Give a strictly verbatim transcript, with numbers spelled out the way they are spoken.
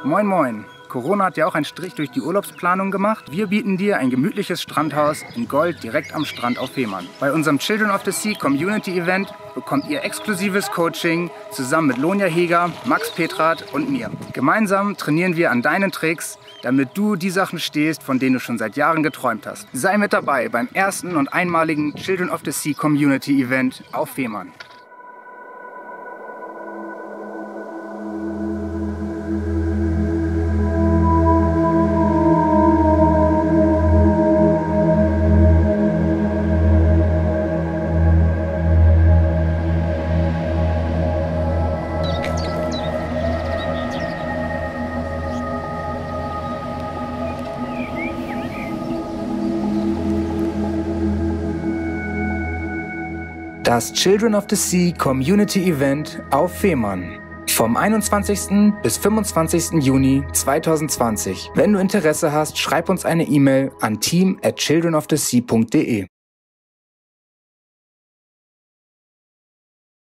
Moin moin! Corona hat ja auch einen Strich durch die Urlaubsplanung gemacht. Wir bieten dir ein gemütliches Strandhaus in Gold direkt am Strand auf Fehmarn. Bei unserem Children of the Sea Community Event bekommt ihr exklusives Coaching zusammen mit Lonja Heger, Max Petrat und mir. Gemeinsam trainieren wir an deinen Tricks, damit du die Sachen stehst, von denen du schon seit Jahren geträumt hast. Sei mit dabei beim ersten und einmaligen Children of the Sea Community Event auf Fehmarn. Das Children of the Sea Community Event auf Fehmarn. Vom einundzwanzigsten bis fünfundzwanzigsten Juni zweitausendzwanzig. Wenn du Interesse hast, schreib uns eine E-Mail an team at children of the sea punkt de.